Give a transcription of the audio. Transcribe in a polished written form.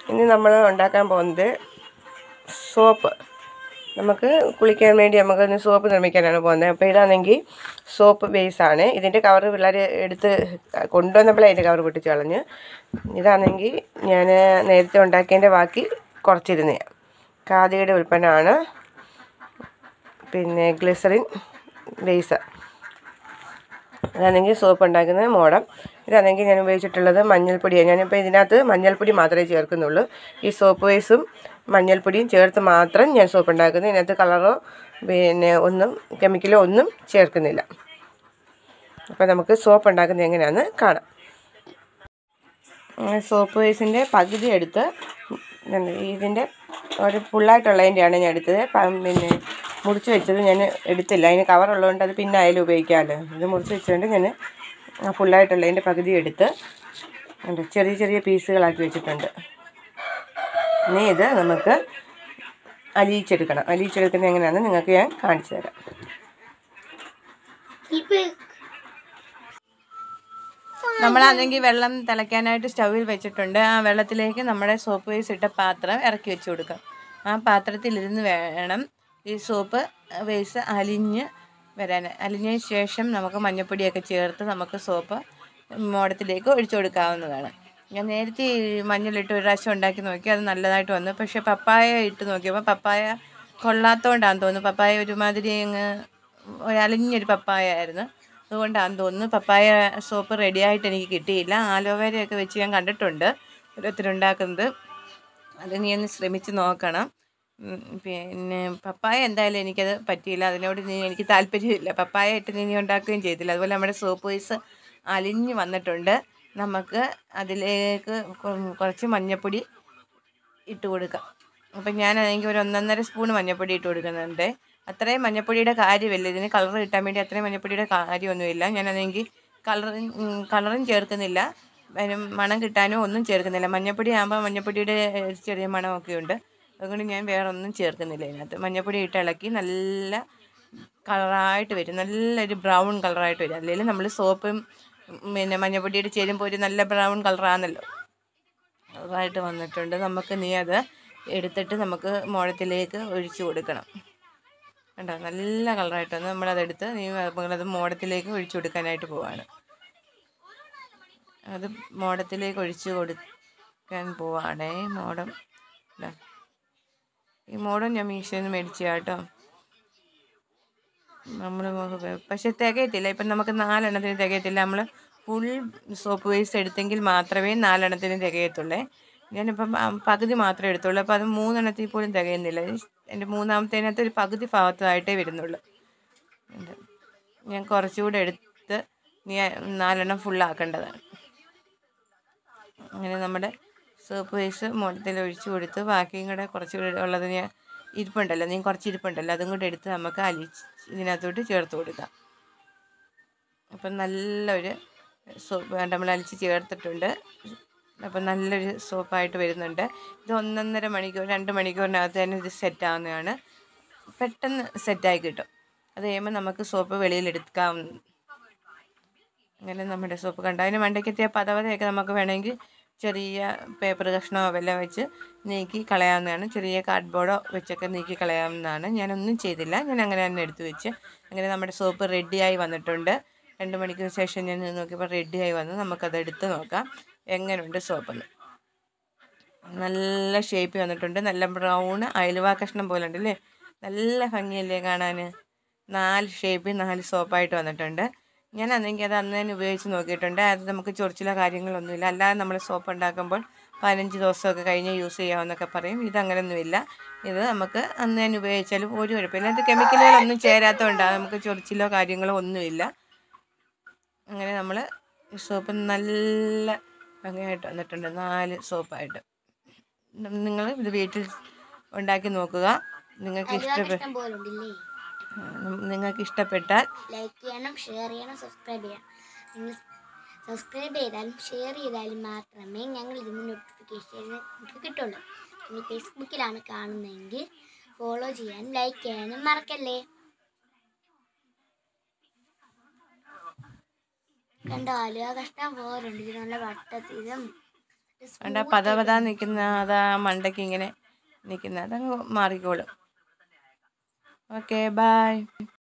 ഇനി നമ്മൾ ഉണ്ടാക്കാൻ പോകുന്നത് സോപ്പ്. നമുക്ക് കുളിക്കാൻ വേണ്ടി നമുക്കൊന്ന് സോപ്പ് നിർമ്മിക്കാനാണ് പോകുന്നത്. അപ്പോൾ ഇതാണെങ്കിൽ സോപ്പ് ബേസാണ്. ഇതിൻ്റെ കവർ പിള്ളേർ എടുത്ത് കൊണ്ടുവന്നപ്പോഴേ അതിൻ്റെ കവർ പൊട്ടിച്ച് കളഞ്ഞ്. ഇതാണെങ്കിൽ ഞാൻ നേരത്തെ ഉണ്ടാക്കിയതിൻ്റെ ബാക്കി കുറച്ചിരുന്നതാണ്. ഖാദിയുടെ ഉൽപ്പന്നമാണ്. പിന്നെ ഗ്ലിസറിൻ ബേസ്. അതാണെങ്കിൽ സോപ്പ് ഉണ്ടാക്കുന്ന മോഡം. ഇതാണെങ്കിൽ ഞാൻ ഉപയോഗിച്ചിട്ടുള്ളത് മഞ്ഞൾപ്പൊടിയാണ്. ഞാനിപ്പോൾ ഇതിനകത്ത് മഞ്ഞൾപ്പൊടി മാത്രമേ ചേർക്കുന്നുള്ളൂ. ഈ സോപ്പ് ബേസും മഞ്ഞൾപ്പൊടിയും ചേർത്ത് മാത്രം ഞാൻ സോപ്പ് ഉണ്ടാക്കുന്നത്. ഇതിനകത്ത് കളറോ പിന്നെ ഒന്നും കെമിക്കലോ ഒന്നും ചേർക്കുന്നില്ല. അപ്പോൾ നമുക്ക് സോപ്പ് ഉണ്ടാക്കുന്നത് എങ്ങനെയാണെന്ന് കാണാം. സോപ്പ് ബേസിൻ്റെ പകുതി എടുത്ത് ഇതിൻ്റെ ഒരു ഫുള്ളായിട്ടുള്ളതിൻ്റെയാണ് ഞാൻ എടുത്തത്. പിന്നെ മുറിച്ച് വെച്ചത് ഞാൻ എടുത്തില്ല. അതിന് കവറുള്ളതുകൊണ്ട് അത് പിന്നെ ആയാലും ഉപയോഗിക്കാമല്ലോ. ഇത് മുറിച്ച് വെച്ചുകൊണ്ട് ഞാൻ ഫുള്ളായിട്ടുള്ളതിൻ്റെ പകുതി എടുത്ത് ചെറിയ ചെറിയ പീസുകളാക്കി വെച്ചിട്ടുണ്ട്. ഇനി ഇത് നമുക്ക് അലിയിച്ചെടുക്കണം. അലിയിച്ചെടുക്കുന്നത് എങ്ങനെയാണെന്ന് നിങ്ങൾക്ക് ഞാൻ കാണിച്ചു തരാം. നമ്മളാണെങ്കിൽ വെള്ളം തിളയ്ക്കാനായിട്ട് സ്റ്റൗവിൽ വെച്ചിട്ടുണ്ട്. ആ വെള്ളത്തിലേക്ക് നമ്മുടെ സോപ്പ് ബേസ് ഇട്ട പാത്രം ഇറക്കി വെച്ച് കൊടുക്കാം. ആ പാത്രത്തിലിരുന്ന് വേണം ഈ സോപ്പ് ബേസ് അലിഞ്ഞ് വരാൻ. അലിഞ്ഞതിന് ശേഷം നമുക്ക് മഞ്ഞൾപ്പൊടിയൊക്കെ ചേർത്ത് നമുക്ക് സോപ്പ് മോഡത്തിലേക്ക് ഒഴിച്ചു കൊടുക്കാവുന്നതാണ്. ഞാൻ നേരത്തെ മഞ്ഞളിട്ട് ഒരു പ്രാവശ്യം ഉണ്ടാക്കി നോക്കി, അത് നല്ലതായിട്ട് വന്നു. പക്ഷേ പപ്പായ ഇട്ട് നോക്കിയപ്പോൾ പപ്പായ കൊള്ളാത്തതുകൊണ്ടാണെന്ന് തോന്നുന്നു. പപ്പായ ഒരുമാതിരി അങ്ങ് അലിഞ്ഞൊരു പപ്പായ ആയിരുന്നു. അതുകൊണ്ടാണെന്ന് തോന്നുന്നു പപ്പായ സോപ്പ് റെഡിയായിട്ട് എനിക്ക് കിട്ടിയില്ല. ആലോവേരയൊക്കെ വെച്ച് ഞാൻ കണ്ടിട്ടുണ്ട് ഓരോരുത്തരുണ്ടാക്കുന്നത്. അത് നീ ഒന്ന് ശ്രമിച്ച് നോക്കണം. പിന്നെ പപ്പായ എന്തായാലും എനിക്കത് പറ്റിയില്ല. അതിനോട് എനിക്ക് താല്പര്യമില്ല. പപ്പായ ഇട്ട് നീ ഉണ്ടാക്കുകയും ചെയ്തില്ല. അതുപോലെ നമ്മുടെ സോപ്പ് ബേസ് അലിഞ്ഞ് വന്നിട്ടുണ്ട്. നമുക്ക് അതിലേക്ക് കുറച്ച് മഞ്ഞൾപ്പൊടി ഇട്ട് കൊടുക്കാം. അപ്പം ഞാനാണെങ്കിൽ ഒരു 1.5 സ്പൂൺ മഞ്ഞൾപ്പൊടി ഇട്ട് കൊടുക്കുന്നുണ്ട്. അത്രയും മഞ്ഞൾപ്പൊടിയുടെ കാര്യമില്ല. ഇതിന് കളർ കിട്ടാൻ വേണ്ടി അത്രയും മഞ്ഞൾപ്പൊടിയുടെ കാര്യമൊന്നുമില്ല. ഞാനാണെങ്കിൽ കളറും ചേർക്കുന്നില്ല, മണം കിട്ടാനും ഒന്നും ചേർക്കുന്നില്ല. മഞ്ഞൾപ്പൊടി ആകുമ്പോൾ മഞ്ഞൾപ്പൊടിയുടെ ചെറിയ മണമൊക്കെ ഉണ്ട്. അതുകൊണ്ട് ഞാൻ വേറെ ഒന്നും ചേർക്കുന്നില്ല ഇതിനകത്ത്. മഞ്ഞൾപ്പൊടി ഇട്ട് ഇളക്കി നല്ല കളറായിട്ട് വരും. നല്ലൊരു ബ്രൗൺ കളറായിട്ട് വരും. അല്ലെങ്കിൽ നമ്മൾ സോപ്പും പിന്നെ മഞ്ഞൾപ്പൊടിയുടെ ചേരുമ്പോൾ ഒരു നല്ല ബ്രൗൺ കളറാണല്ലോ. കളറായിട്ട് വന്നിട്ടുണ്ട്. നമുക്ക് നീ അത് എടുത്തിട്ട് നമുക്ക് മോഡത്തിലേക്ക് ഒഴിച്ചു കൊടുക്കണം. കണ്ടോ, നല്ല കളറായിട്ട് വന്ന് നമ്മളതെടുത്ത് നമ്മളത് മോഡത്തിലേക്ക് ഒഴിച്ചു കൊടുക്കാനായിട്ട് പോവാണ്. അത് മോഡത്തിലേക്ക് ഒഴിച്ചു കൊടുക്കാൻ പോവാണേ. മോഡം ഈ മോഡം ഞാൻ മീഷോയിൽ നിന്ന് മേടിച്ച കേട്ടോ. നമ്മൾ പക്ഷെ തികയത്തില്ല. ഇപ്പം നമുക്ക് 4 എണ്ണത്തിന് തികയത്തില്ല. നമ്മൾ ഫുൾ സോപ്പ് ബേസ് എടുത്തെങ്കിൽ മാത്രമേ 4 എണ്ണത്തിന് തികയത്തുള്ളേ. ഞാനിപ്പം പകുതി മാത്രമേ എടുത്തുള്ളൂ. അപ്പോൾ അത് 3 എണ്ണത്തിൽ പോലും തികയുന്നില്ല. എൻ്റെ 3ാമത്തേനകത്ത് ഒരു പകുതി ഭാഗത്തായിട്ടേ വരുന്നുള്ളൂ. ഞാൻ കുറച്ചുകൂടെ എടുത്ത് 4 എണ്ണം ഫുള്ളാക്കേണ്ടതാണ്. അങ്ങനെ നമ്മുടെ സോപ്പ് ബേസ് മുളത്തിൽ ഒഴിച്ചു കൊടുത്ത് ബാക്കിയും കൂടെ കുറച്ചുകൂടെ ഉള്ളത് ഞാൻ ഇരിപ്പുണ്ടല്ലോ, കുറച്ച് ഇരിപ്പുണ്ടല്ലോ, അതും കൂടെ എടുത്ത് നമുക്ക് ഇതിനകത്തോട്ട് ചേർത്ത് കൊടുക്കാം. അപ്പം നല്ലൊരു സോപ്പ് നമ്മൾ അലിച്ച് ചേർത്തിട്ടുണ്ട്. അപ്പം നല്ലൊരു സോപ്പായിട്ട് വരുന്നുണ്ട്. ഇത് 1.5 മണിക്കൂർ 2 മണിക്കൂറിനകത്ത് തന്നെ ഇത് സെറ്റാവുന്നതാണ്. പെട്ടെന്ന് സെറ്റായി കിട്ടും. അത് കഴിയുമ്പോൾ നമുക്ക് സോപ്പ് വെളിയിലെടുക്കാം. അങ്ങനെ നമ്മുടെ സോപ്പ് കണ്ട അതിന് മണ്ടയ്ക്കെത്തിയ പതവതയൊക്കെ നമുക്ക് വേണമെങ്കിൽ ചെറിയ പേപ്പർ കഷ്ണമോ വല്ലതും വെച്ച് നീക്കി കളയാവുന്നതാണ്. ചെറിയ കാർഡ്ബോർഡോ വെച്ചൊക്കെ നീക്കി കളയാവുന്നതാണ്. ഞാനൊന്നും ചെയ്തില്ല. ഞാൻ അങ്ങനെ തന്നെ എടുത്തു വെച്ച്. അങ്ങനെ നമ്മുടെ സോപ്പ് റെഡിയായി വന്നിട്ടുണ്ട്. 2 മണിക്കൂർ ശേഷം ഞാൻ നോക്കിയപ്പോൾ റെഡിയായി വന്ന് നമുക്കത് എടുത്ത് നോക്കാം എങ്ങനെയുണ്ട് സോപ്പെന്ന്. നല്ല ഷേപ്പ് വന്നിട്ടുണ്ട്. നല്ല ബ്രൗൺ അയലുവ കഷ്ണം പോലെ ഉണ്ടല്ലേ. നല്ല ഭംഗിയല്ലേ കാണാൻ. 4 ഷേപ്പിൽ 4 സോപ്പായിട്ട് വന്നിട്ടുണ്ട്. ഞാനാണെങ്കിൽ അത് അന്ന് തന്നെ ഉപയോഗിച്ച് നോക്കിയിട്ടുണ്ട്. അത് നമുക്ക് ചൊറിച്ചിലോ കാര്യങ്ങളൊന്നുമില്ല. അല്ലാതെ നമ്മൾ സോപ്പ് ഉണ്ടാക്കുമ്പോൾ 15 ദിവസമൊക്കെ കഴിഞ്ഞ് യൂസ് ചെയ്യാമെന്നൊക്കെ പറയും. ഇതങ്ങനെയൊന്നുമില്ല. ഇത് നമുക്ക് അന്ന് തന്നെ ഉപയോഗിച്ചാലും ഒരു കുഴപ്പമില്ല. ഇത് കെമിക്കലുകളൊന്നും ചേരാത്തതുകൊണ്ടാണ് നമുക്ക് ചൊറിച്ചിലോ കാര്യങ്ങളോ ഒന്നുമില്ല. അങ്ങനെ നമ്മൾ സോപ്പ് നല്ല ഭംഗിയായിട്ട് വന്നിട്ടുണ്ട്. 4 സോപ്പായിട്ട്. നിങ്ങൾ ഇത് വീട്ടിൽ ഉണ്ടാക്കി നോക്കുക. നിങ്ങൾക്ക് ഇഷ്ടപ്പെട്ടാൽ ലൈക്ക് ചെയ്യണം, ഷെയർ ചെയ്യണം, സബ്സ്ക്രൈബ് ചെയ്യണം. നിങ്ങൾ സബ്സ്ക്രൈബ് ചെയ്താലും ഷെയർ ചെയ്താലും മാത്രമേ ഞങ്ങൾ ഇതിന് നോട്ടിഫിക്കേഷൻ നിങ്ങൾക്ക് കിട്ടുള്ളൂ. നിങ്ങൾ ഫേസ്ബുക്കിലാണ് കാണുന്നതെങ്കിൽ ഫോളോ ചെയ്യാനും ലൈക്ക് ചെയ്യാനും മറക്കല്ലേ. കണ്ടോ, അലുവ കഷ്ണം പോലുണ്ട്. ഇതിനുള്ള വട്ടത്തിലും വേണ്ട പതപതാ നിൽക്കുന്ന അതാ മണ്ടയ്ക്ക് ഇങ്ങനെ നിൽക്കുന്ന അതങ്ങ് മാറിക്കോളും. Okay by.